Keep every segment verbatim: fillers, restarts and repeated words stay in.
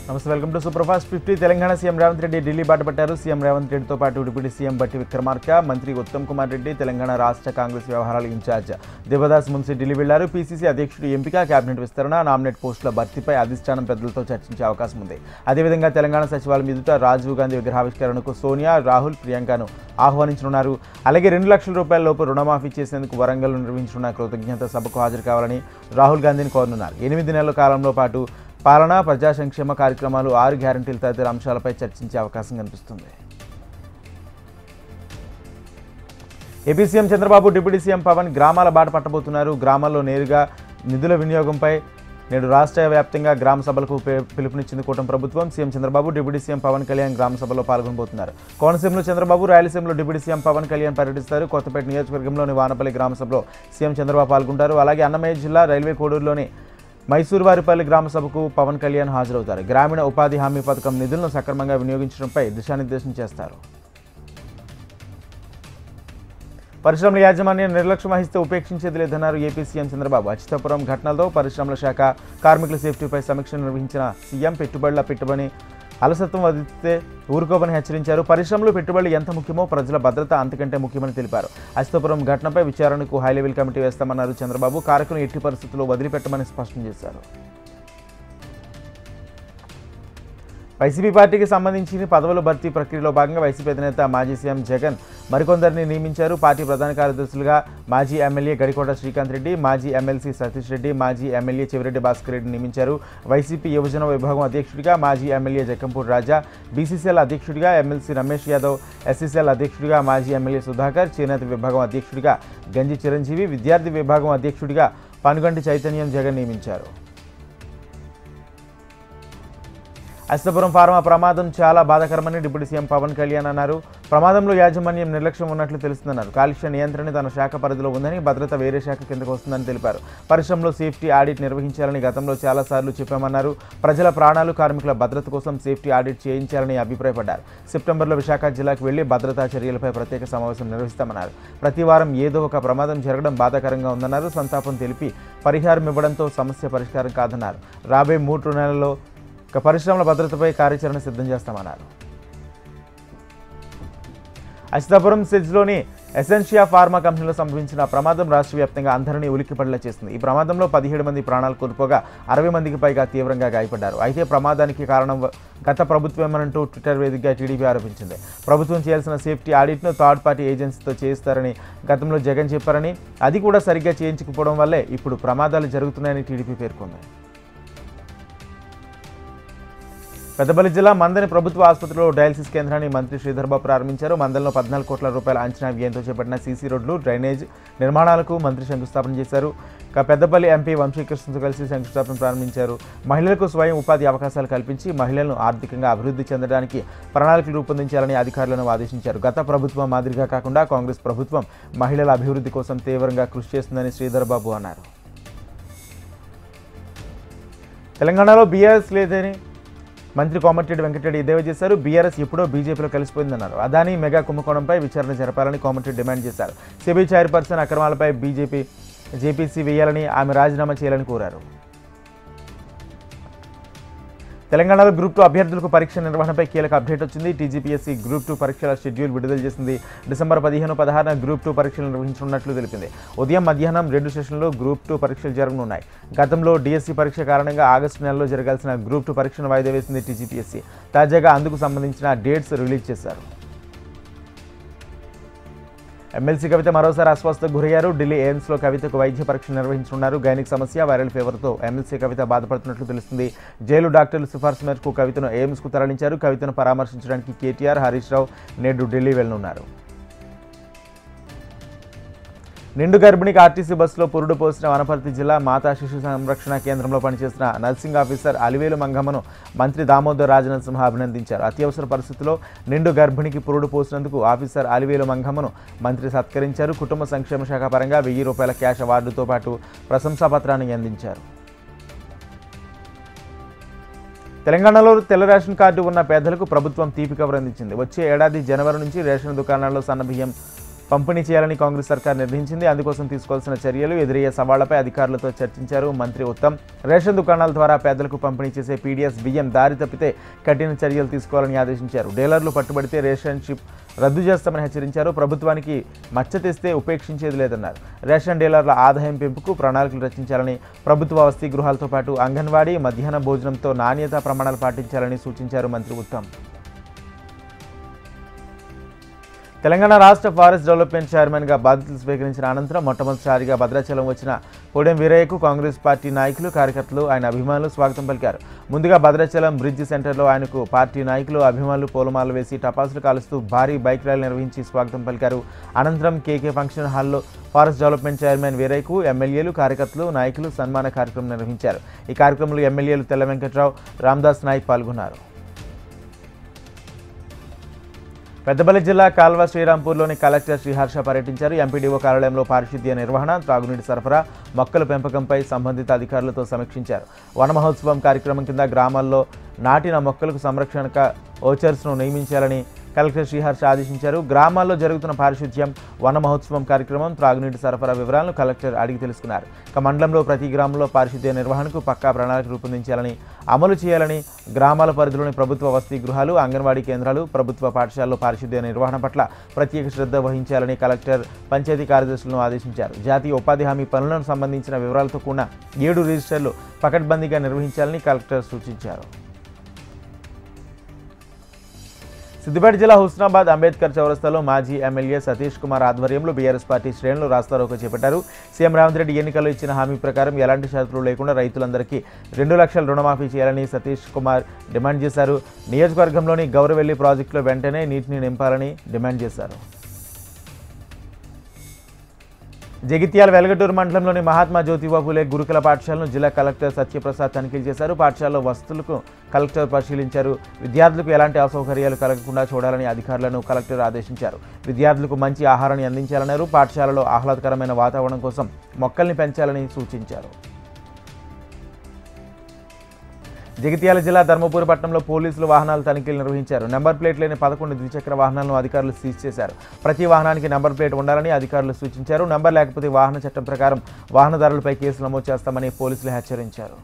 నమస్తే, welcome to super fast fifty. Telangana CM Revanth Reddy Delhi బాట పట్టారు. సీఎం రేవంత్ రెడ్డితో పాటు డిప్యూటీ సీఎం బట్టి విక్రమార్క, మంత్రి ఉత్తమ్ కుమార్ రెడ్డి, తెలంగాణ రాష్ట్ర కాంగ్రెస్ వ్యవహారాల ఇన్ఛార్జ్ దేవదాస్ మున్సి ఢిల్లీ వెళ్లారు. పీసీసీ అధ్యక్షుడు ఎంపిక, కేబినెట్ విస్తరణ, నామినేట్ పోస్టుల భర్తీపై అధిష్టానం పెద్దలతో చర్చించే అవకాశం ఉంది. అదేవిధంగా తెలంగాణ సచివాలయం ఎదుట రాజీవ్ గాంధీ విగ్రహావిష్కరణకు సోనియా, రాహుల్, ప్రియాంకను ఆహ్వానించనున్నారు. అలాగే రెండు లక్షల రూపాయల లోపు రుణమాఫీ చేసేందుకు వరంగల్ నిర్వహించనున్న కృతజ్ఞత సభకు హాజరు కావాలని రాహుల్ గాంధీని కోరనున్నారు. ఎనిమిది నెలల కాలంలో పాటు పాలన, ప్రజా సంక్షేమ కార్యక్రమాలు, ఆరు గ్యారంటీలు తదితర అంశాలపై చర్చించే అవకాశం కనిపిస్తుంది. AP CM Chandrababu, deputy CM Pawan గ్రామాల బాట పట్టబోతున్నారు. గ్రామాల్లో నేరుగా నిధుల వినియోగంపై నేడు రాష్ట్ర వ్యాప్తంగా గ్రామ సభలకు పిలుపునిచ్చింది కూటమి ప్రభుత్వం. CM Chandrababu, deputy CM Pawan Kalyan గ్రామ సభలో పాల్గొనబోతున్నారు. కోనసీమలో చంద్రబాబు, రాయలసీమలో డిప్యూటీ సీఎం పవన్ కళ్యాణ్ పర్యటిస్తారు. కొత్తపేట నియోజకవర్గంలోని వానపల్లి గ్రామ సభలో సీఎం చంద్రబాబు పాల్గొంటారు. అలాగే అన్నమయ్య జిల్లా రైల్వే కోడూరులోని మైసూరువారిపల్లి గ్రామ సభకు పవన్ కళ్యాణ్ హాజరవుతారు. గ్రామీణ ఉపాధి హామీ పథకం నిధులను సక్రమంగా వినియోగించడంపై దిశానిర్దేశం చేస్తారు. పరిశ్రమల యాజమాన్యం నిర్లక్ష్యం వహిస్తే ఉపేక్షించేది లేదన్నారు ఏపీ సీఎం చంద్రబాబు. అచ్యుతాపురం ఘటనలతో పరిశ్రమల శాఖ కార్మికుల సేఫ్టీపై సమీక్ష నిర్వహించిన సీఎం పెట్టుబడుల పెట్టుబడి అలసత్వం వదిలితే ఊరుకోమని హెచ్చరించారు. పరిశ్రమలు, పెట్టుబడులు ఎంత ముఖ్యమో ప్రజల భద్రత అంతకంటే ముఖ్యమని తెలిపారు. అచ్యుతాపురం ఘటనపై విచారణకు హై లెవెల్ కమిటీ వేస్తామన్నారు చంద్రబాబు. కారకులను ఎట్టి పరిస్థితుల్లో వదిలిపెట్టమని స్పష్టం చేశారు. వైసీపీ పార్టీకి సంబంధించిన పదవుల భర్తీ ప్రక్రియలో భాగంగా వైసీపీ అధినేత మాజీ సీఎం జగన్ మరికొందరిని నియమించారు. పార్టీ ప్రధాన కార్యదర్శులుగా మాజీ ఎమ్మెల్యే గడికోట శ్రీకాంత్ రెడ్డి, మాజీ ఎమ్మెల్సీ సతీష్ రెడ్డి, మాజీ ఎమ్మెల్యే చెవిరెడ్డి భాస్కర్ రెడ్డిని నియమించారు. వైసీపీ యువజన విభాగం అధ్యక్షుడిగా మాజీ ఎమ్మెల్యే జక్కంపూడి రాజా, బీసీసీఎల్ అధ్యక్షుడిగా ఎమ్మెల్సీ రమేష్ యాదవ్, ఎస్సీసీఎల్ అధ్యక్షుడిగా మాజీ ఎమ్మెల్యే సుధాకర్, చేనేత విభాగం అధ్యక్షుడిగా గంజి చిరంజీవి, విద్యార్థి విభాగం అధ్యక్షుడిగా పనుగంటి చైతన్యం జగన్ నియమించారు. అచ్యుతాపురం ఫార్మా ప్రమాదం చాలా బాధాకరమని డిప్యూటీ సీఎం పవన్ కళ్యాణ్ అన్నారు. ప్రమాదంలో యాజమాన్యం నిర్లక్ష్యం ఉన్నట్లు తెలుస్తుందన్నారు. కాలుష్య నియంత్రణ తన శాఖ పరిధిలో ఉందని, భద్రత వేరే శాఖ కిందకు వస్తుందని తెలిపారు. పరిశ్రమలో సేఫ్టీ ఆడిట్ నిర్వహించాలని గతంలో చాలాసార్లు చెప్పామన్నారు. ప్రజల ప్రాణాలు, కార్మికుల భద్రత కోసం సేఫ్టీ ఆడిట్ చేయించాలని అభిప్రాయపడ్డారు. సెప్టెంబర్లో విశాఖ జిల్లాకు వెళ్లి భద్రతా చర్యలపై ప్రత్యేక సమావేశం నిర్వహిస్తామన్నారు. ప్రతి వారం ఏదో ఒక ప్రమాదం జరగడం బాధాకరంగా ఉందన్నారు. సంతాపం తెలిపి పరిహారం ఇవ్వడంతో సమస్య పరిష్కారం కాదన్నారు. రాబోయే మూడు నెలల్లో పరిశ్రమల భద్రతపై కార్యాచరణ సిద్ధం చేస్తామన్నారు. అచ్యుతాపురం సెజ్లోని ఎసెన్షియా ఫార్మా కంపెనీలో సంభవించిన ప్రమాదం రాష్ట్ర వ్యాప్తంగా అందరినీ ఉలిక్కిపడేలా చేసింది. ఈ ప్రమాదంలో పదిహేడు మంది ప్రాణాలు కోల్పోగా అరవై మందికి పైగా తీవ్రంగా గాయపడ్డారు. అయితే ప్రమాదానికి కారణం గత ప్రభుత్వమేనంటూ ట్విట్టర్ వేదికగా టీడీపీ ఆరోపించింది. ప్రభుత్వం చేయాల్సిన సేఫ్టీ ఆడిట్ను థర్డ్ పార్టీ ఏజెన్సీతో చేయిస్తారని గతంలో జగన్ చెప్పారని, అది కూడా సరిగ్గా చేయించకపోవడం వల్లే ఇప్పుడు ప్రమాదాలు జరుగుతున్నాయని టీడీపీ పేర్కొంది. పెద్దపల్లి జిల్లా మందని ప్రభుత్వ ఆసుపత్రిలో డయాలసిస్ కేంద్రాన్ని మంత్రి శ్రీధర్బాబు ప్రారంభించారు. మందల్లో పద్నాలుగు కోట్ల రూపాయల అంచనా వ్యయంతో చేపట్టిన సీసీ రోడ్లు, డ్రైనేజ్ నిర్మాణాలకు మంత్రి శంకుస్థాపన చేశారు. పెద్దపల్లి ఎంపీ వంశీకృష్ణతో కలిసి శంకుస్థాపన ప్రారంభించారు. మహిళలకు స్వయం ఉపాధి అవకాశాలు కల్పించి మహిళలను ఆర్థికంగా అభివృద్ధి చెందడానికి ప్రణాళికలు రూపొందించాలని అధికారులను ఆదేశించారు. గత ప్రభుత్వం మాదిరిగా కాకుండా కాంగ్రెస్ ప్రభుత్వం మహిళల అభివృద్ధి కోసం తీవ్రంగా కృషి చేస్తుందని శ్రీధర్బాబు అన్నారు. తెలంగాణలో బీఆర్ఎస్ లేదని మంత్రి కోమటిరెడ్డి వెంకటరెడ్డి ఎద్దేవా చేశారు. బీఆర్ఎస్ ఎప్పుడో బీజేపీలో కలిసిపోయిందన్నారు. అదానీ మెగా కుంభకోణంపై విచారణ జరపాలని కోమటిరెడ్డి డిమాండ్ చేశారు. సిబిఐ చైర్పర్సన్ అక్రమాలపై బీజేపీ జేపీసీ వేయాలని, ఆమె రాజీనామా చేయాలని కోరారు. తెలంగాణలో గ్రూప్ టూ అభ్యర్థులకు పరీక్ష నిర్వహణపై కీలక అప్డేట్ వచ్చింది. టీజీపీఎస్సీ గ్రూప్ టూ పరీక్షల షెడ్యూల్ విడుదల చేసింది. డిసెంబర్ పదిహేను పదహారున గ్రూప్ టూ పరీక్షలు నిర్వహించనున్నట్లు తెలిపింది. ఉదయం, మధ్యాహ్నం రెండు సెషన్లో గ్రూప్ టూ పరీక్షలు జరగనున్నాయి. గతంలో డిఎస్సీ పరీక్ష కారణంగా ఆగస్టు నెలలో జరగాల్సిన గ్రూప్ టూ పరీక్షను వాయిదా వేసింది టీజీపీఎస్సీ. తాజాగా అందుకు సంబంధించిన డేట్స్ రిలీజ్ చేశారు. ఎమ్మెల్సీ కవిత మరోసారి అస్వస్థతకు గురయ్యారు. ఢిల్లీ ఎయిమ్స్లో కవితకు వైద్య పరీక్షలు నిర్వహించనున్నారు. గైనిక్ సమస్య, వైరల్ ఫీవర్తో ఎమ్మెల్సీ కవిత బాధపడుతున్నట్లు తెలుస్తుంది. జైలు డాక్టర్ల సిఫార్సు మేరకు కవితను ఎయిమ్స్కు తరలించారు. కవితను పరామర్శించడానికి కేటీఆర్, హరీష్ రావు నేడు ఢిల్లీ వెళ్లనున్నారు. నిండు గర్భిణికి ఆర్టీసీ బస్సులో పురుడు పోసిన వనపర్తి జిల్లా మాతా శిశు సంరక్షణ కేంద్రంలో పనిచేసిన నర్సింగ్ ఆఫీసర్ అలివేలు మంగమ్మను మంత్రి దామోదర్ రాజనరసింహ అభినందించారు. అత్యవసర పరిస్థితుల్లో నిండు గర్భిణికి పురుడు పోసినందుకు ఆఫీసర్ అలివేలు మంగమ్మను మంత్రి సత్కరించారు. కుటుంబ సంక్షేమ శాఖ పరంగా వెయ్యి రూపాయల క్యాష్ అవార్డుతో పాటు ప్రశంసా పత్రాన్ని అందించారు. తెలంగాణలో తెల్ల రేషన్ కార్డు ఉన్న పేదలకు ప్రభుత్వం తీపి కబురు అందించింది. వచ్చే ఏడాది జనవరి నుంచి రేషన్ దుకాణాల్లో సన్నబియ్యం పంపిణీ చేయాలని కాంగ్రెస్ సర్కార్ నిర్ణయించింది. అందుకోసం తీసుకోవాల్సిన చర్యలు, ఎదురయ్యే సవాళ్లపై అధికారులతో చర్చించారు మంత్రి ఉత్తమ్. రేషన్ దుకాణాల ద్వారా పేదలకు పంపిణీ చేసే పీడీఎస్ బియ్యం దారి తప్పితే కఠిన చర్యలు తీసుకోవాలని ఆదేశించారు. డీలర్లు పట్టుబడితే రేషన్ షిప్ రద్దు చేస్తామని హెచ్చరించారు. ప్రభుత్వానికి మచ్చ తెస్తే ఉపేక్షించేది లేదన్నారు. రేషన్ డీలర్ల ఆదాయం పెంపుకు ప్రణాళికలు రచించాలని, ప్రభుత్వ వసతి గృహాలతో పాటు అంగన్వాడీ, మధ్యాహ్న భోజనంతో నాణ్యతా ప్రమాణాలు పాటించాలని సూచించారు మంత్రి ఉత్తమ్. తెలంగాణ రాష్ట్ర ఫారెస్ట్ డెవలప్మెంట్ చైర్మన్గా బాధ్యతలు స్వీకరించిన అనంతరం మొట్టమొదటిసారిగా భద్రాచలం వచ్చిన పొడెం వీరయ్యకు కాంగ్రెస్ పార్టీ నాయకులు, కార్యకర్తలు, ఆయన అభిమానులు స్వాగతం పలికారు. ముందుగా భద్రాచలం బ్రిడ్జ్ సెంటర్లో ఆయనకు పార్టీ నాయకులు, అభిమానులు పూలమాలలు వేసి టపాసులు కాలుస్తూ భారీ బైక్ ర్యాలీ నిర్వహించి స్వాగతం పలికారు. అనంతరం కేకే ఫంక్షన్ హాల్లో ఫారెస్ట్ డెవలప్మెంట్ చైర్మన్ వీరయ్యకు ఎమ్మెల్యేలు, కార్యకర్తలు, నాయకులు సన్మాన కార్యక్రమం నిర్వహించారు. ఈ కార్యక్రమంలో ఎమ్మెల్యేలు తెల్ల వెంకట్రావు, రామదాస్ నాయక్ పాల్గొన్నారు. పెద్దపల్లి జిల్లా కాల్వ శ్రీరాంపూర్లోని కలెక్టర్ శ్రీహర్ష పర్యటించారు. ఎంపీడీఓ కార్యాలయంలో పారిశుద్ధ్య నిర్వహణ, త్రాగునీటి సరఫరా, మొక్కల పెంపకంపై సంబంధిత అధికారులతో సమీక్షించారు. వన మహోత్సవం కార్యక్రమం కింద గ్రామాల్లో నాటిన మొక్కలకు సంరక్షణక ఓచర్స్ను నియమించాలని కలెక్టర్ శ్రీహర్ష ఆదేశించారు. గ్రామాల్లో జరుగుతున్న పారిశుద్ధ్యం, వన మహోత్సవం కార్యక్రమం, త్రాగునీటి సరఫరా వివరాలను కలెక్టర్ అడిగి తెలుసుకున్నారు. ఇక మండలంలో ప్రతి గ్రామంలో పారిశుద్ధ్య నిర్వహణకు పక్కా ప్రణాళిక రూపొందించాలని, అమలు చేయాలని, గ్రామాల పరిధిలోని ప్రభుత్వ వసతి గృహాలు, అంగన్వాడీ కేంద్రాలు, ప్రభుత్వ పాఠశాలలో పారిశుద్ధ్య నిర్వహణ పట్ల ప్రత్యేక శ్రద్ధ వహించాలని కలెక్టర్ పంచాయతీ కార్యదర్శులను ఆదేశించారు. జాతీయ ఉపాధి హామీ పనులకు సంబంధించిన వివరాలతో కూడిన ఏడు రిజిస్టర్లు పకడ్బందీగా నిర్వహించాలని కలెక్టర్ సూచించారు. సిద్దిపేట జిల్లా హుస్నాబాద్ అంబేద్కర్ చౌరస్తాలో మాజీ ఎమ్మెల్యే సతీష్ కుమార్ ఆధ్వర్యంలో బీఆర్ఎస్ పార్టీ శ్రేణులు రాస్తారోకో చేపట్టారు. సీఎం రేవంత్ రెడ్డి ఎన్నికల్లో ఇచ్చిన హామీ ప్రకారం ఎలాంటి షరతులు లేకుండా రైతులందరికీ రెండు లక్షల రుణమాఫీ చేయాలని సతీష్ కుమార్ డిమాండ్ చేశారు. నియోజకవర్గంలోని గౌరవెల్లి ప్రాజెక్టులో వెంటనే నీటిని నింపాలని డిమాండ్ చేశారు. జగిత్యాల వెలగటూరు మండలంలోని మహాత్మా జ్యోతిబా ఫూలే గురుకుల పాఠశాలను జిల్లా కలెక్టర్ సత్యప్రసాద్ తనిఖీలు చేశారు. పాఠశాలలో వసతులకు కలెక్టర్ పరిశీలించారు. విద్యార్థులకు ఎలాంటి అసౌకర్యాలు కలగకుండా చూడాలని అధికారులను కలెక్టర్ ఆదేశించారు. విద్యార్థులకు మంచి ఆహారాన్ని అందించాలన్నారు. పాఠశాలలో ఆహ్లాదకరమైన వాతావరణం కోసం మొక్కల్ని పెంచాలని సూచించారు. జగిత్యాల జిల్లా ధర్మపురి పట్టణంలో పోలీసులు వాహనాల తనిఖీలు నిర్వహించారు. నెంబర్ ప్లేట్ లేని పదకొండు ద్విచక్ర వాహనాలను అధికారులు సీజ్ చేశారు. ప్రతి వాహనానికి నెంబర్ ప్లేట్ ఉండాలని అధికారులు సూచించారు. నెంబర్ లేకపోతే వాహన చట్టం ప్రకారం వాహనదారులపై కేసులు నమోదు చేస్తామని పోలీసులు హెచ్చరించారు.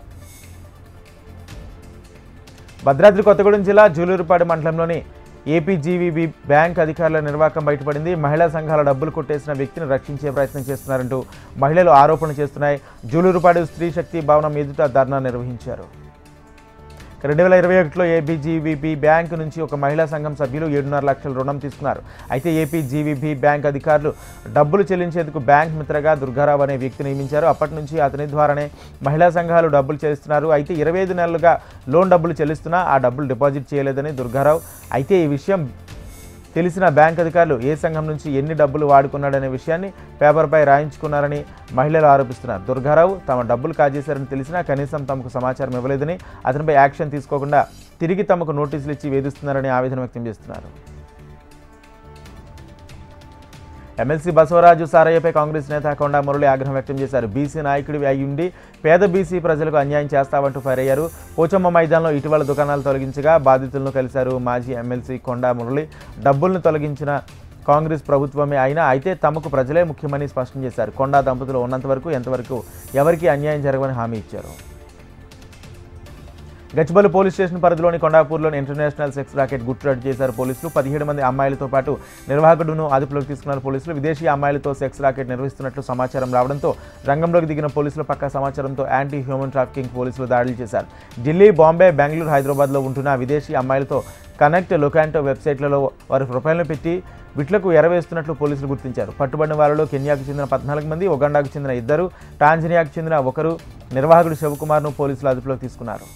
భద్రాద్రి కొత్తగూడెం జిల్లా జూలూరుపాడు మండలంలోని ఏపీజీవీబీ బ్యాంక్ అధికారుల నిర్వాకం బయటపడింది. మహిళా సంఘాల డబ్బులు కొట్టేసిన వ్యక్తిని రక్షించే ప్రయత్నం చేస్తున్నారంటూ మహిళలు ఆరోపణలు చేస్తున్నాయి. జూలూరుపాడు స్త్రీ శక్తి భవనం ఎదుట ధర్నా నిర్వహించారు. రెండు వేల ఇరవై ఒకటిలో ఏపీజీవీబీ బ్యాంక్ నుంచి ఒక మహిళా సంఘం సభ్యులు ఏడున్నర లక్షల రుణం తీసుకున్నారు. అయితే ఏపీజీవీబీ బ్యాంక్ అధికారులు డబ్బులు చెల్లించేందుకు బ్యాంక్ మిత్రగా దుర్గారావు అనే వ్యక్తి నియమించారు. అప్పటి నుంచి అతని ద్వారానే మహిళా సంఘాలు డబ్బులు చెల్లిస్తున్నారు. అయితే ఇరవై ఐదు నెలలుగా లోన్ డబ్బులు చెల్లిస్తున్నా ఆ డబ్బులు డిపాజిట్ చేయలేదని దుర్గారావు. అయితే ఈ విషయం తెలిసిన బ్యాంక్ అధికారులు ఏ సంఘం నుంచి ఎన్ని డబ్బులు వాడుకున్నాడనే విషయాన్ని పేపర్పై రాయించుకున్నారని మహిళలు ఆరోపిస్తున్నారు. దుర్గారావు తమ డబ్బులు కాజేశారని తెలిసినా కనీసం తమకు సమాచారం ఇవ్వలేదని, అతనిపై యాక్షన్ తీసుకోకుండా తిరిగి తమకు నోటీసులు ఇచ్చి వేధిస్తున్నారని ఆవేదన వ్యక్తం చేస్తున్నారు. ఎమ్మెల్సీ బసవరాజు సారయ్యపై కాంగ్రెస్ నేత కొండా మురళి ఆగ్రహం వ్యక్తం చేశారు. బీసీ నాయకుడివి అయ్యుండి పేద బీసీ ప్రజలకు అన్యాయం చేస్తావంటూ ఫైర్ అయ్యారు. పోచమ్మ మైదానంలో ఇటీవల దుకాణాలు తొలగించగా బాధితులను కలిశారు. మాజీ ఎమ్మెల్సీ కొండా మురళి డబ్బులను తొలగించిన కాంగ్రెస్ ప్రభుత్వమే అయినా అయితే తమకు ప్రజలే ముఖ్యమని స్పష్టం చేశారు. కొండా దంపతులు ఉన్నంత వరకు ఎంతవరకు ఎవరికీ అన్యాయం జరగవని హామీ ఇచ్చారు. గచ్చిబౌలి పోలీస్ స్టేషన్ పరిధిలోని కొండాపూర్లోని ఇంటర్నేషనల్ సెక్స్ రాకెట్ గుట్టురట్టు చేశారు పోలీసులు. పదిహేడు మంది అమ్మాయిలతో పాటు నిర్వాహకుడును అదుపులోకి తీసుకున్నారు పోలీసులు. విదేశీ అమ్మాయిలతో సెక్స్ రాకెట్ నిర్వహిస్తున్నట్లు సమాచారం రావడంతో రంగంలోకి దిగిన పోలీసులు పక్కా సమాచారంతో యాంటీ హ్యూమన్ ట్రాఫికింగ్ పోలీసులు దాడులు చేశారు. ఢిల్లీ, బాంబే, బెంగళూరు, హైదరాబాద్లో ఉంటున్న విదేశీ అమ్మాయిలతో కనెక్ట్, లొకాంటో వెబ్సైట్లలో వారి ప్రొఫైల్ను పెట్టి వీట్లకు ఎరవేస్తున్నట్లు పోలీసులు గుర్తించారు. పట్టుబడిన వారిలో కెన్యాకు చెందిన పద్నాలుగు మంది, ఉగాండాకు చెందిన ఇద్దరు, టాంజానియాకు చెందిన ఒకరు, నిర్వాహకుడు శివకుమార్ను పోలీసులు అదుపులోకి తీసుకున్నారు.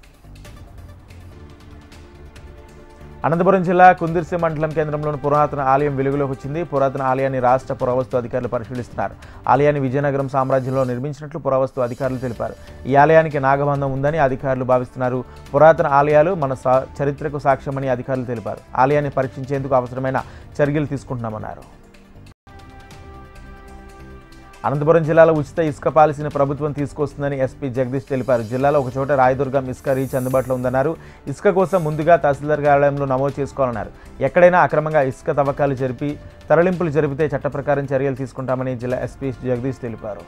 అనంతపురం జిల్లా కుందిర్సి మండలం కేంద్రంలోని పురాతన ఆలయం వెలుగులోకి వచ్చింది. పురాతన ఆలయాన్ని రాష్ట్ర పురావస్తు అధికారులు పరిశీలిస్తున్నారు. ఆలయాన్ని విజయనగరం సామ్రాజ్యంలో నిర్మించినట్లు పురావస్తు అధికారులు తెలిపారు. ఈ ఆలయానికి నాగబంధం ఉందని అధికారులు భావిస్తున్నారు. పురాతన ఆలయాలు మన చరిత్రకు సాక్ష్యమని అధికారులు తెలిపారు. ఆలయాన్ని పరీక్షించేందుకు అవసరమైన చర్యలు తీసుకుంటున్నామన్నారు. అనంతపురం జిల్లాలో ఉచిత ఇసుక పాలసీని ప్రభుత్వం తీసుకొస్తుందని ఎస్పీ జగదీష్ తెలిపారు. జిల్లాలో ఒక చోట రాయదుర్గం ఇసుక రీచ్ అందుబాటులో ఉందన్నారు. ఇసుక కోసం ముందుగా తహసీల్దార్ కార్యాలయంలో నమోదు చేసుకోవాలన్నారు. ఎక్కడైనా అక్రమంగా ఇసుక తవ్వకాలు జరిపి తరలింపులు జరిపితే చట్ట ప్రకారం చర్యలు తీసుకుంటామని జిల్లా ఎస్పీ జగదీష్ తెలిపారు.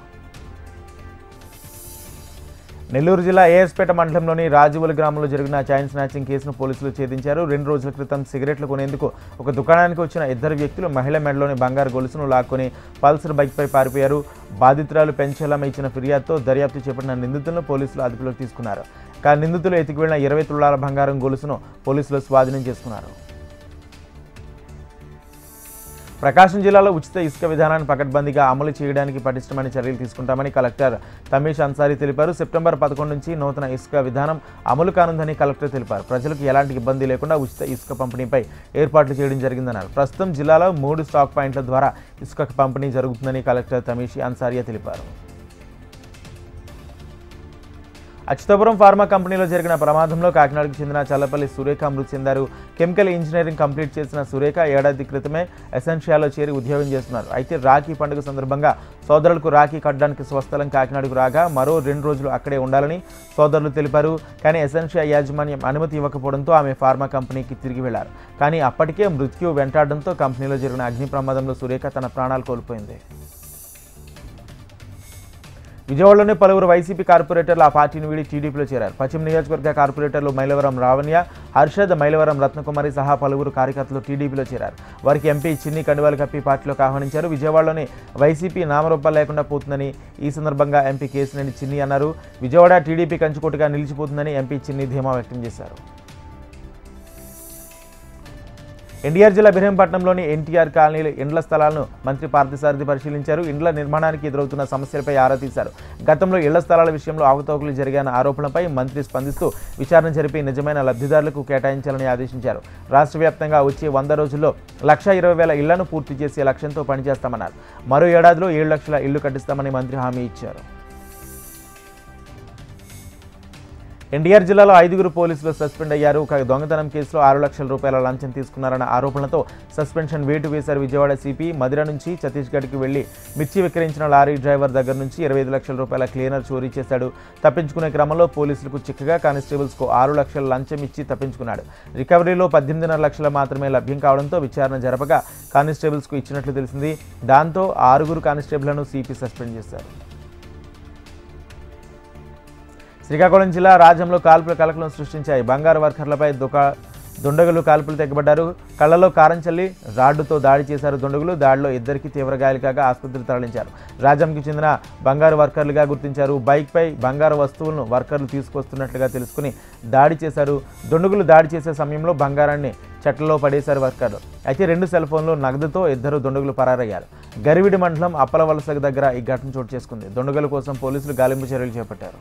నెల్లూరు జిల్లా ఏఎస్పేట మండలంలోని రాజువలి గ్రామంలో జరిగిన చైన్ స్నాచింగ్ కేసును పోలీసులు ఛేదించారు. రెండు రోజుల క్రితం సిగరెట్లు కొనేందుకు ఒక దుకాణానికి వచ్చిన ఇద్దరు వ్యక్తులు మహిళ మెడలోని బంగారు గొలుసును లాక్కొని పల్సర్ బైక్పై పారిపోయారు. బాధితురాలు పెంచేలామ ఇచ్చిన ఫిర్యాదుతో దర్యాప్తు చేపట్టిన నిందితులను పోలీసులు అదుపులోకి తీసుకున్నారు. కానీ నిందితులు ఎత్తికి వెళ్లిన ఇరవై తులాల బంగారం గొలుసును పోలీసులు స్వాధీనం చేసుకున్నారు. ప్రకాశం జిల్లాలో ఉచిత ఇసుక విధానాన్ని పకడ్బందీగా అమలు చేయడానికి పటిష్టమైన చర్యలు తీసుకుంటామని కలెక్టర్ తమీష్ అన్సారీ తెలిపారు. సెప్టెంబర్ పదకొండు నుంచి నూతన ఇసుక విధానం అమలు కానుందని కలెక్టర్ తెలిపారు. ప్రజలకు ఎలాంటి ఇబ్బంది లేకుండా ఉచిత ఇసుక పంపిణీపై ఏర్పాట్లు చేయడం జరిగిందన్నారు. ప్రస్తుతం జిల్లాలో మూడు స్టాక్ పాయింట్ల ద్వారా ఇసుక పంపిణీ జరుగుతుందని కలెక్టర్ తమీష్ అన్సారియా తెలిపారు. అచ్యుతాపురం ఫార్మా కంపెనీలో జరిగిన ప్రమాదంలో కాకినాడకు చెందిన చల్లపల్లి సురేఖ మృతి చెందారు. కెమికల్ ఇంజనీరింగ్ కంప్లీట్ చేసిన సురేఖ ఏడాది క్రితమే ఎసెన్షియాలో చేరి ఉద్యోగం చేస్తున్నారు. అయితే రాఖీ పండుగ సందర్భంగా సోదరులకు రాఖీ కట్టడానికి స్వస్థలం కాకినాడకు రాగా మరో రెండు రోజులు అక్కడే ఉండాలని సోదరులు తెలిపారు. కానీ ఎసెన్షియా యాజమాన్యం అనుమతి ఇవ్వకపోవడంతో ఆమె ఫార్మా కంపెనీకి తిరిగి వెళ్లారు. కానీ అప్పటికే మృత్యు వెంటాడడంతో కంపెనీలో జరిగిన అగ్ని ప్రమాదంలో సురేఖ తన ప్రాణాలు కోల్పోయింది. విజయవాడలోని పలువురు వైసీపీ కార్పొరేటర్లు ఆ పార్టీని వీడి టీడీపీలో చేరారు. పశ్చిమ నియోజకవర్గ కార్పొరేటర్లు మైలవరం రావణ్య, హర్షద్, మైలవరం రత్నకుమారి సహా పలువురు కార్యకర్తలు టీడీపీలో చేరారు. వారికి ఎంపీ చిన్ని కండువాలు కప్పి పార్టీలోకి ఆహ్వానించారు. విజయవాడలోని వైసీపీ నామరూపాలు లేకుండా పోతుందని ఈ సందర్భంగా ఎంపీ కేసినేని చిన్ని అన్నారు. విజయవాడ టీడీపీ కంచుకోటగా నిలిచిపోతుందని ఎంపీ చిన్ని ధీమా వ్యక్తం చేశారు. ఎన్టీఆర్ జిల్లా బిరహంపట్నంలోని ఎన్టీఆర్ కాలనీల ఇండ్ల స్థలాలను మంత్రి పార్థసారథి పరిశీలించారు. ఇండ్ల నిర్మాణానికి ఎదురవుతున్న సమస్యలపై ఆరా తీశారు. గతంలో ఇళ్ల స్థలాల విషయంలో అవకతవకలు జరిగిన ఆరోపణలపై మంత్రి స్పందిస్తూ విచారణ జరిపి నిజమైన లబ్ధిదారులకు కేటాయించాలని ఆదేశించారు. రాష్ట్ర వ్యాప్తంగా వచ్చే వంద రోజుల్లో లక్ష ఇరవై వేల ఇళ్లను పూర్తి చేసే లక్ష్యంతో పనిచేస్తామన్నారు. మరో ఏడాదిలో ఏడు లక్షల ఇళ్లు కట్టిస్తామని మంత్రి హామీ ఇచ్చారు. ఎన్టీఆర్ జిల్లాలో ఐదుగురు పోలీసులు సస్పెండ్ అయ్యారు. ఒక దొంగతనం కేసులో ఆరు లక్షల రూపాయల లంచం తీసుకున్నారన్న ఆరోపణలతో సస్పెన్షన్ వేటు వేశారు. విజయవాడ సిపి మధిర నుంచి ఛత్తీస్గఢ్కి వెళ్లి మిర్చి విక్రయించిన లారీ డ్రైవర్ దగ్గర నుంచి ఇరవై ఐదు లక్షల రూపాయల క్లీనర్ చోరీ చేశాడు. తప్పించుకునే క్రమంలో పోలీసులకు చిక్కగా కానిస్టేబుల్స్కు ఆరు లక్షల లంచం ఇచ్చి తప్పించుకున్నాడు. రికవరీలో పద్దెనిమిదిన్నర లక్షలు మాత్రమే లభ్యం కావడంతో విచారణ జరపగా కానిస్టేబుల్స్కు ఇచ్చినట్లు తెలిసింది. దాంతో ఆరుగురు కానిస్టేబుల్లను సిపి సస్పెండ్ చేశారు. శ్రీకాకుళం జిల్లా రాజంలో కాల్పుల కలకలం సృష్టించాయి. బంగారు వర్కర్లపై దుకా దుండగులు కాల్పులు తెగబడ్డారు. కళ్లలో కారం చల్లి రాడ్డుతో దాడి చేశారు దుండగులు. దాడిలో ఇద్దరికి తీవ్ర గాయాలు కాగా ఆసుపత్రికి తరలించారు. రాజంకి చెందిన బంగారు వర్కర్లుగా గుర్తించారు. బైక్పై బంగారు వస్తువులను వర్కర్లు తీసుకొస్తున్నట్లుగా తెలుసుకుని దాడి చేశారు. దుండగులు దాడి చేసే సమయంలో బంగారాన్ని చెట్లలో పడేశారు వర్కర్లు. అయితే రెండు సెల్ ఫోన్లు నగదుతో ఇద్దరు దుండగులు పరారయ్యారు. గరివిడి మండలం అప్పలవలస దగ్గర ఈ ఘటన చోటు చేసుకుంది. దుండగుల కోసం పోలీసులు గాలింపు చర్యలు చేపట్టారు.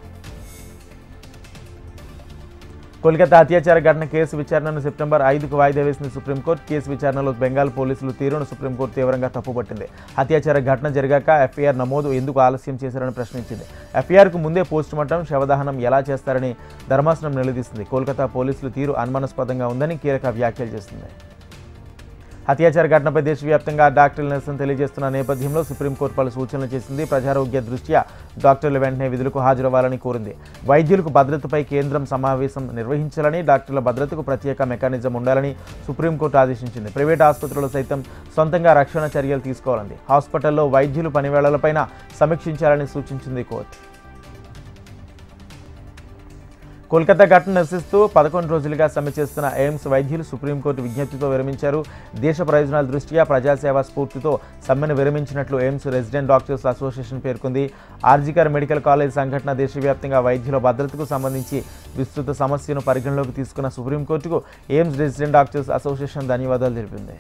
కోల్కతా అత్యాచార ఘటన కేసు విచారణను సెప్టెంబర్ ఐదుకు వాయిదా వేసింది సుప్రీంకోర్టు. కేసు విచారణలో బెంగాల్ పోలీసులు తీరును సుప్రీంకోర్టు తీవ్రంగా తప్పుపట్టింది. అత్యాచార ఘటన జరిగాక ఎఫ్ఐఆర్ నమోదు ఎందుకు ఆలస్యం చేశారని ప్రశ్నించింది. ఎఫ్ఐఆర్కు ముందే పోస్టుమార్టం, శవదహనం ఎలా చేస్తారని ధర్మాసనం నిలదీసింది. కోల్కతా పోలీసులు తీరు అనుమానాస్పదంగా ఉందని కీలక వ్యాఖ్యలు చేసింది. అత్యాచార ఘటనపై దేశవ్యాప్తంగా డాక్టర్లు నిరసన తెలియజేస్తున్న నేపథ్యంలో సుప్రీంకోర్టు పలు సూచనలు చేసింది. ప్రజారోగ్య దృష్ట్యా డాక్టర్లు వెంటనే విధులకు హాజరవ్వాలని కోరింది. వైద్యులకు భద్రతపై కేంద్రం సమావేశం నిర్వహించాలని, డాక్టర్ల భద్రతకు ప్రత్యేక మెకానిజం ఉండాలని సుప్రీంకోర్టు ఆదేశించింది. ప్రైవేట్ ఆసుపత్రులు సైతం సొంతంగా రక్షణ చర్యలు తీసుకోవాలంది. హాస్పిటల్లో వైద్యులు పనివేళలపైన సమీక్షించాలని సూచించింది కోర్టు. కోల్కతా ఘటన నిరసిస్తూ పదకొండు రోజులుగా సమ్మె చేస్తున్న ఎయిమ్స్ వైద్యులు సుప్రీంకోర్టు విజ్ఞప్తితో విరమించారు. దేశ ప్రయోజనాల దృష్ట్యా ప్రజాసేవా స్ఫూర్తితో సమ్మెను విరమించినట్లు ఎయిమ్స్ రెసిడెంట్ డాక్టర్స్ అసోసియేషన్ పేర్కొంది. ఆర్జికర్ మెడికల్ కాలేజ్ సంఘటన దేశవ్యాప్తంగా వైద్యుల భద్రతకు సంబంధించి విస్తృత సమస్యను పరిగణలోకి తీసుకున్న సుప్రీంకోర్టుకు ఎయిమ్స్ రెసిడెంట్ డాక్టర్స్ అసోసియేషన్ ధన్యవాదాలు తెలిపింది.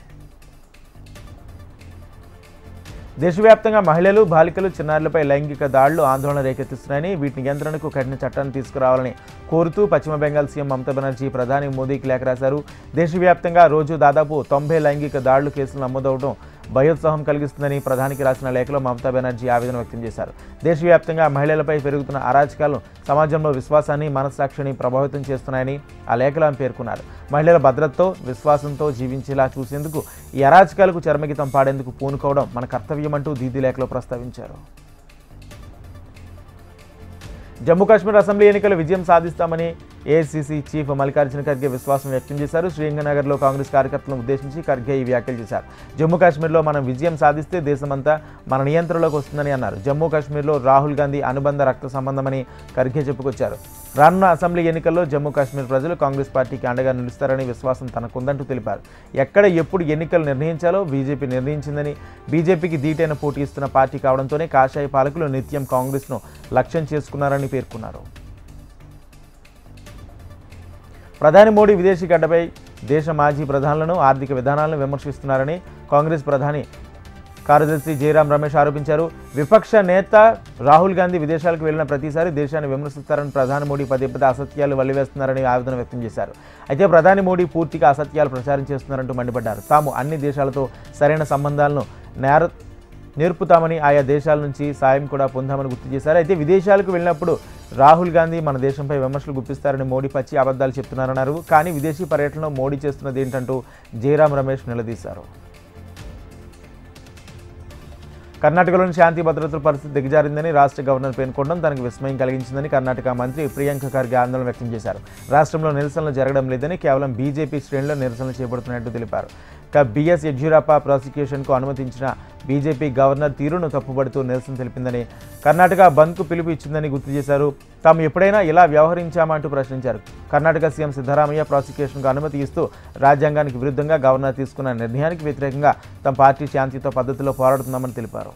దేశవ్యాప్తంగా మహిళలు, బాలికలు, చిన్నారులపై లైంగిక దాడులు ఆందోళన రేకెత్తిస్తున్నాయని, వీటి నియంత్రణకు కఠిన చట్టాన్ని తీసుకురావాలని కోరుతూ పశ్చిమ బెంగాల్ సీఎం మమతా బెనర్జీ ప్రధాని మోదీకి లేఖ రాశారు. దేశవ్యాప్తంగా రోజు దాదాపు తొంభై లైంగిక దాడులు కేసులు నమోదవడం భయోత్సాహం కలిగిస్తుందని ప్రధానికి రాసిన లేఖలో మమతా బెనర్జీ ఆవేదన వ్యక్తం చేశారు. దేశవ్యాప్తంగా మహిళలపై పెరుగుతున్న అరాచకాలు సమాజంలో విశ్వాసాన్ని, మనస్సాక్షిని ప్రభావితం చేస్తున్నాయని ఆ లేఖలో ఆమె పేర్కొన్నారు. మహిళల భద్రతతో, విశ్వాసంతో జీవించేలా చూసేందుకు ఈ అరాచకాలకు చర్మగీతం పాడేందుకు పూనుకోవడం మన కర్తవ్యమంటూ దీది లేఖలో ప్రస్తావించారు. జమ్మూ కాశ్మీర్ అసెంబ్లీ ఎన్నికల విజయం సాధిస్తామని ఏఐసీసీ చీఫ్ మల్లికార్జున ఖర్గే విశ్వాసం వ్యక్తం చేశారు. శ్రీగంగానగర్లో కాంగ్రెస్ కార్యకర్తలను ఉద్దేశించి ఖర్గే ఈ వ్యాఖ్యలు చేశారు. జమ్మూ కాశ్మీర్లో మనం విజయం సాధిస్తే దేశమంతా మన నియంత్రణలోకి వస్తుందని అన్నారు. జమ్మూ కాశ్మీర్లో రాహుల్ గాంధీ అనుబంధ రక్త సంబంధమని ఖర్గే చెప్పుకొచ్చారు. రానున్న అసెంబ్లీ ఎన్నికల్లో జమ్మూ కాశ్మీర్ ప్రజలు కాంగ్రెస్ పార్టీకి అండగా నిలుస్తారని విశ్వాసం తనకుందంటూ తెలిపారు. ఎక్కడ ఎప్పుడు ఎన్నికలు నిర్ణయించాలో బీజేపీ నిర్ణయించిందని, బీజేపీకి ధీటైన పోటీ ఇస్తున్న పార్టీ కావడంతోనే కాషాయ పాలకులు నిత్యం కాంగ్రెస్ను లక్ష్యం చేసుకున్నారని పేర్కొన్నారు. ప్రధాని మోడీ విదేశీ గడ్డపై దేశ మాజీ ప్రధానులను, ఆర్థిక విధానాలను విమర్శిస్తున్నారని కాంగ్రెస్ ప్రధాని కార్యదర్శి జయరాం రమేష్ ఆరోపించారు. విపక్ష నేత రాహుల్ గాంధీ విదేశాలకు వెళ్లిన ప్రతిసారి దేశాన్ని విమర్శిస్తారని ప్రధాని మోడీ పదే పదే అసత్యాలు వల్లివేస్తున్నారని ఆవేదన వ్యక్తం చేశారు. అయితే ప్రధాని మోడీ పూర్తిగా అసత్యాలు ప్రచారం చేస్తున్నారంటూ మండిపడ్డారు. తాము అన్ని దేశాలతో సరైన సంబంధాలను నేర నేర్పుతామని, ఆయా దేశాల నుంచి సాయం కూడా పొందామని గుర్తు చేశారు. అయితే విదేశాలకు వెళ్ళినప్పుడు రాహుల్ గాంధీ మన దేశంపై విమర్శలు గుప్పిస్తారని మోడీ పచ్చి అబద్ధాలు చెప్తున్నారన్నారు. కానీ విదేశీ పర్యటనలో మోడీ చేస్తున్నది ఏంటంటూ జయరాం రమేష్ నిలదీశారు. కర్ణాటకలోని శాంతి భద్రతల పరిస్థితి దిగజారిందని రాష్ట్ర గవర్నర్ పేర్కొనడం తనకు విస్మయం కలిగించిందని కర్ణాటక మంత్రి ప్రియాంక ఖర్గే ఆందోళన వ్యక్తం చేశారు. రాష్ట్రంలో నిరసనలు జరగడం లేదని, కేవలం బీజేపీ శ్రేణుల్లో నిరసనలు చేపడుతున్నట్టు తెలిపారు. ఇక బీఎస్ యడ్యూరప్ప ప్రాసిక్యూషన్కు అనుమతించిన బీజేపీ గవర్నర్ తీరును తప్పుపడుతూ నిరసన తెలిపిందని, కర్ణాటక బంద్కు పిలుపు ఇచ్చిందని గుర్తు చేశారు. తాము ఎప్పుడైనా ఇలా వ్యవహరించామా అంటూ ప్రశ్నించారు. కర్ణాటక సీఎం సిద్ధరామయ్య ప్రాసిక్యూషన్కు అనుమతి ఇస్తూ రాజ్యాంగానికి విరుద్ధంగా గవర్నర్ తీసుకున్న నిర్ణయానికి వ్యతిరేకంగా తమ పార్టీ శాంతియుత పద్ధతిలో పోరాడుతున్నామని తెలిపారు.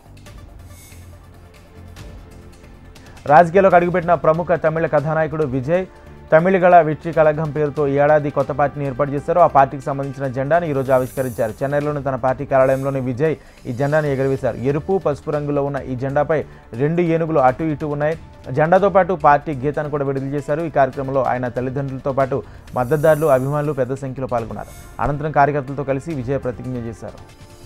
రాజకీయాల్లోకి అడుగుపెట్టిన ప్రముఖ తమిళ కథానాయకుడు విజయ్ తమిళగళ వెట్రి కళగం పేరుతో ఈ ఏడాది కొత్త పార్టీని ఏర్పాటు చేశారు. ఆ పార్టీకి సంబంధించిన జెండాను ఈరోజు ఆవిష్కరించారు. చెన్నైలోని తన పార్టీ కార్యాలయంలోని విజయ్ ఈ జెండాను ఎగురవేశారు. ఎరుపు, పసుపు రంగులో ఉన్న ఈ జెండాపై రెండు ఏనుగులు అటు ఇటు ఉన్నాయి. జెండాతో పాటు పార్టీ గీతాన్ని కూడా విడుదల చేశారు. ఈ కార్యక్రమంలో ఆయన తల్లిదండ్రులతో పాటు మద్దతుదారులు, అభిమానులు పెద్ద సంఖ్యలో పాల్గొన్నారు. అనంతరం కార్యకర్తలతో కలిసి విజయ్ ప్రతిజ్ఞ చేశారు.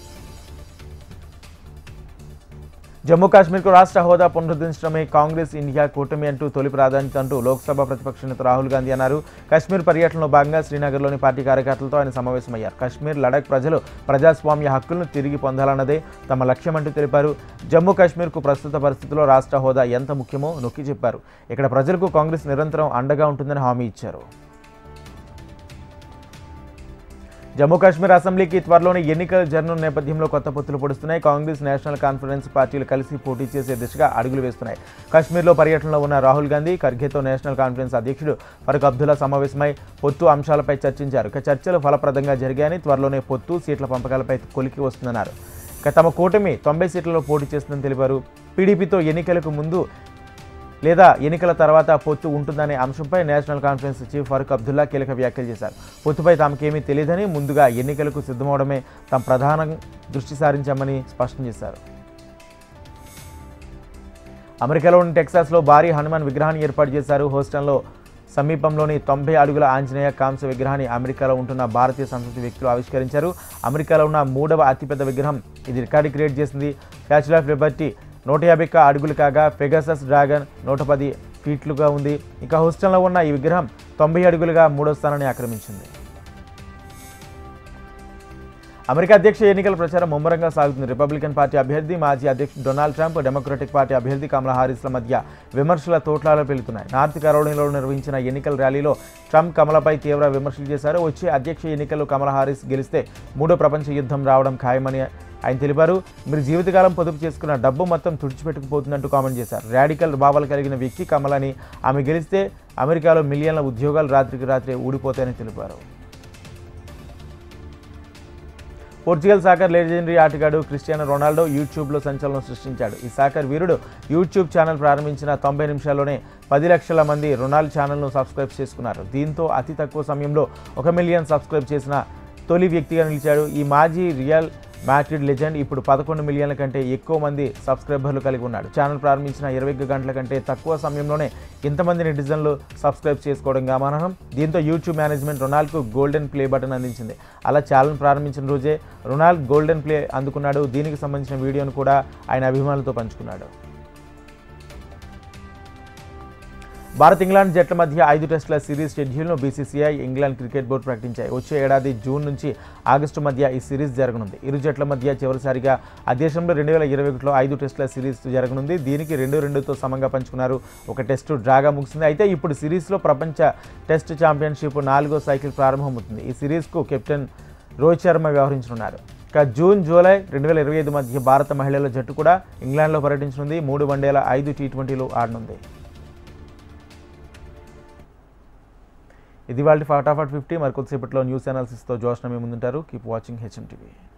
జమ్మూ కాశ్మీర్కు రాష్ట్ర హోదా పునరుద్ధరించడమే కాంగ్రెస్ ఇండియా కూటమి అంటూ తొలి ప్రాధాన్యత అంటూ లోక్సభ ప్రతిపక్ష నేత రాహుల్ గాంధీ అన్నారు. కశ్మీర్ పర్యటనలో భాగంగా శ్రీనగర్లోని పార్టీ కార్యకర్తలతో ఆయన సమావేశమయ్యారు. కశ్మీర్, లడాక్ ప్రజలు ప్రజాస్వామ్య హక్కులను తిరిగి పొందాలన్నదే తమ లక్ష్యమంటూ తెలిపారు. జమ్మూ కాశ్మీర్కు ప్రస్తుత పరిస్థితుల్లో రాష్ట్ర హోదా ఎంత ముఖ్యమో నొక్కి చెప్పారు. ఇక్కడ ప్రజలకు కాంగ్రెస్ నిరంతరం అండగా ఉంటుందని హామీ ఇచ్చారు. జమ్మూ కాశ్మీర్ అసెంబ్లీకి త్వరలోని ఎన్నికలు జరగనున్న నేపథ్యంలో కొత్త పొత్తులు పొడుస్తున్నాయి. కాంగ్రెస్, నేషనల్ కాన్ఫరెన్స్ పార్టీలు కలిసి పోటీ చేసే దిశగా అడుగులు వేస్తున్నాయి. కశ్మీర్లో పర్యటనలో ఉన్న రాహుల్ గాంధీ ఖర్గేతో నేషనల్ కాన్ఫరెన్స్ అధ్యక్షుడు ఫరూక్ అబ్దుల్లా సమావేశమై పొత్తు అంశాలపై చర్చించారు. ఇక చర్చలు ఫలప్రదంగా జరిగాయని, త్వరలోనే పొత్తు సీట్ల పంపకాలపై కొలికి వస్తుందన్నారు. ఇక తమ కూటమి తొంభై సీట్లలో పోటీ చేస్తుందని తెలిపారు. పీడీపీతో ఎన్నికలకు ముందు లేదా ఎన్నికల తర్వాత పొత్తు ఉంటుందనే అంశంపై national conference chief Farooq Abdullah కీలక వ్యాఖ్యలు చేశారు. పొత్తుపై తమకేమీ తెలియదని, ముందుగా ఎన్నికలకు సిద్ధమవడమే తమ ప్రధాన దృష్టి సారించామని స్పష్టం చేశారు. అమెరికాలోని టెక్సాస్లో భారీ హనుమాన్ విగ్రహాన్ని ఏర్పాటు చేశారు. హోస్టన్లో సమీపంలోని తొంభై అడుగుల ఆంజనేయ కాంస్య విగ్రహాన్ని అమెరికాలో ఉంటున్న భారతీయ సంస్కృతి వ్యక్తులు ఆవిష్కరించారు. అమెరికాలో ఉన్న మూడవ అతిపెద్ద విగ్రహం ఇది. రికార్డు క్రియేట్ చేసింది. స్టాచ్యూ ఆఫ్ లిబర్టీ నూట యాభై అడుగులు కాగా పెగాసస్ డ్రాగన్ నూట పది ఫీట్లుగా ఉంది. ఇక హూస్టన్లో ఉన్న ఈ విగ్రహం తొంభై అడుగులుగా మూడో స్థానాన్ని ఆక్రమించింది. అమెరికా అధ్యక్ష ఎన్నికల ప్రచారం ముమ్మరంగా సాగుతుంది. రిపబ్లికన్ పార్టీ అభ్యర్థి మాజీ అధ్యక్షుడు డొనాల్డ్ ట్రంప్, డెమోక్రటిక్ పార్టీ అభ్యర్థి కమలా హారిస్ల మధ్య విమర్శల తోట్లాలు పెరుగుతున్నాయి. నార్త్ కరోలినాలో నిర్వహించిన ఎన్నికల ర్యాలీలో ట్రంప్ కమలపై తీవ్ర విమర్శలు చేశారు. వచ్చే అధ్యక్ష ఎన్నికల్లో కమలా హారిస్ గెలిస్తే మూడో ప్రపంచ యుద్ధం రావడం ఖాయమని ఆయన తెలిపారు. మీరు జీవితకాలం పొదుపు చేసుకున్న డబ్బు మొత్తం తుడిచిపెట్టుకుపోతుందంటూ కామెంట్ చేశారు. రాడికల్ భావాలు కలిగిన వ్యక్తి కమలని, ఆమె గెలిస్తే అమెరికాలో మిలియన్ల ఉద్యోగాలు రాత్రికి రాత్రి ఊడిపోతాయని తెలిపారు. పోర్చుగల్ సాకర్ లెజెండరీ ఆటగాడు క్రిస్టియానో రొనాల్డో యూట్యూబ్లో సంచలనం సృష్టించాడు. ఈ సాకర్ వీరుడు యూట్యూబ్ ఛానల్ ప్రారంభించిన తొంభై నిమిషాల్లోనే పది లక్షల మంది రొనాల్డ్ ఛానల్ను సబ్స్క్రైబ్ చేసుకున్నారు. దీంతో అతి తక్కువ సమయంలో ఒక మిలియన్ సబ్స్క్రైబ్ చేసిన తొలి వ్యక్తిగా నిలిచాడు. ఈ మాజీ రియల్ మాడ్రిడ్ లెజెండ్ ఇప్పుడు పదకొండు మిలియన్ల కంటే ఎక్కువ మంది సబ్స్క్రైబర్లు కలిగి ఉన్నాడు. ఛానల్ ప్రారంభించిన ఇరవై గంటల కంటే తక్కువ సమయంలోనే ఇంతమంది నెటిజన్లు సబ్స్క్రైబ్ చేసుకోవడం గమనార్హం. దీంతో యూట్యూబ్ మేనేజ్మెంట్ రొనాల్డ్కు గోల్డెన్ ప్లే బటన్ అందించింది. అలా ఛానల్ ప్రారంభించిన రోజే రొనాల్డ్ గోల్డెన్ ప్లే అందుకున్నాడు. దీనికి సంబంధించిన వీడియోను కూడా ఆయన అభిమానులతో పంచుకున్నాడు. భారత్ ఇంగ్లాండ్ జట్ల మధ్య ఐదు టెస్టుల సిరీస్ షెడ్యూల్ను బీసీసీఐ ఇంగ్లాండ్ క్రికెట్ బోర్డు ప్రకటించాయి. వచ్చే ఏడాది జూన్ నుంచి ఆగస్టు మధ్య ఈ సిరీస్ జరగనుంది. ఇరు జట్ల మధ్య చివరిసారిగా ఆ దేశంలో రెండు వేల ఇరవై ఒకటిలో ఐదు టెస్టుల సిరీస్ జరగనుంది. దీనికి రెండు రెండుతో సమంగా పంచుకున్నారు. ఒక టెస్టు డ్రాగా ముగిసింది. అయితే ఇప్పుడు సిరీస్లో ప్రపంచ టెస్ట్ ఛాంపియన్షిప్ నాలుగో సైకిల్ ప్రారంభమవుతుంది. ఈ సిరీస్కు కెప్టెన్ రోహిత్ శర్మ వ్యవహరించనున్నారు. ఇక జూన్ జూలై రెండు వేల ఇరవై ఐదు మధ్య భారత మహిళల జట్టు కూడా ఇంగ్లాండ్లో పర్యటించనుంది. మూడు వన్డేల ఐదు టీ ట్వంటీలు ఆడనుంది. ఇది వాళ్ళ ఫటాఫట్ ఫిఫ్టీ. మరి కొద్దిసేపట్లో న్యూస్ అనాలిసిస్తో జోష్న మీ ముందుంటారు. Keep watching HM TV.